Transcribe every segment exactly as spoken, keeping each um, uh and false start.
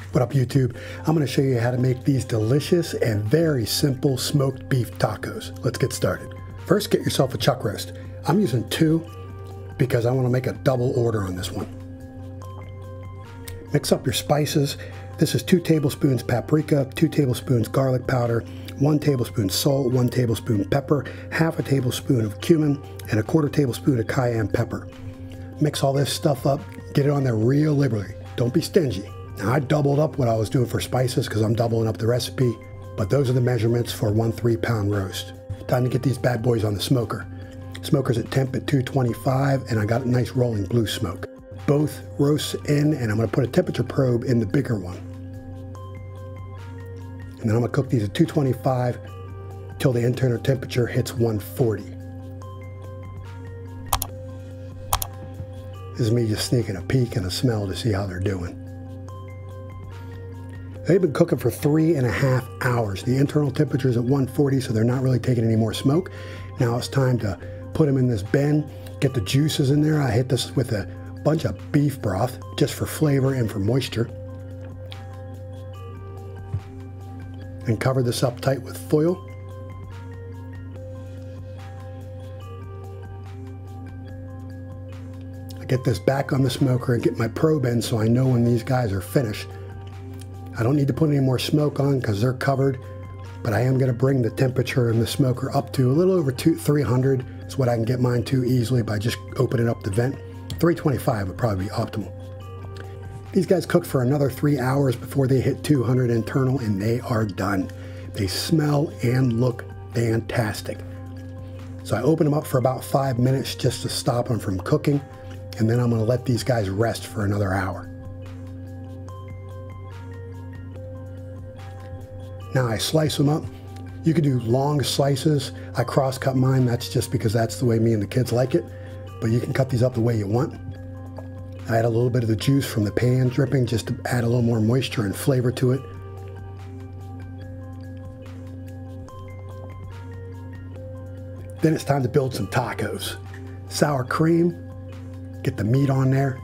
What up, YouTube? I'm going to show you how to make these delicious and very simple smoked beef tacos. Let's get started. First, get yourself a chuck roast. I'm using two because I want to make a double order on this one. Mix up your spices. This is two tablespoons paprika, two tablespoons garlic powder, one tablespoon salt, one tablespoon pepper, half a tablespoon of cumin, and a quarter tablespoon of cayenne pepper. Mix all this stuff up, get it on there real liberally. Don't be stingy. Now, I doubled up what I was doing for spices because I'm doubling up the recipe, but those are the measurements for one three pound roast. Time to get these bad boys on the smoker. Smoker's at temp at two twenty-five, and I got a nice rolling blue smoke. Both roasts in, and I'm going to put a temperature probe in the bigger one. And then I'm going to cook these at two twenty-five till the internal temperature hits one forty. This is me just sneaking a peek and a smell to see how they're doing. They've been cooking for three and a half hours. The internal temperature is at one forty, so they're not really taking any more smoke. Now it's time to put them in this bin, get the juices in there. I hit this with a bunch of beef broth just for flavor and for moisture. And cover this up tight with foil. I get this back on the smoker and get my probe in so I know when these guys are finished. I don't need to put any more smoke on because they're covered, but I am going to bring the temperature in the smoker up to a little over two, three hundred. It's what I can get mine to easily by just opening up the vent. three twenty-five would probably be optimal. These guys cook for another three hours before they hit two hundred internal, and they are done. They smell and look fantastic. So I open them up for about five minutes just to stop them from cooking, and then I'm going to let these guys rest for another hour. Now I slice them up. You could do long slices. I cross-cut mine. That's just because that's the way me and the kids like it. But you can cut these up the way you want. I add a little bit of the juice from the pan dripping just to add a little more moisture and flavor to it. Then it's time to build some tacos. Sour cream, get the meat on there.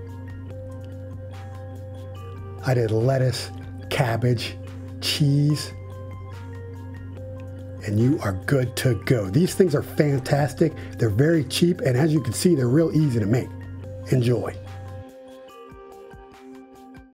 I did lettuce, cabbage, cheese, and you are good to go. These things are fantastic. They're very cheap, and as you can see, they're real easy to make. Enjoy.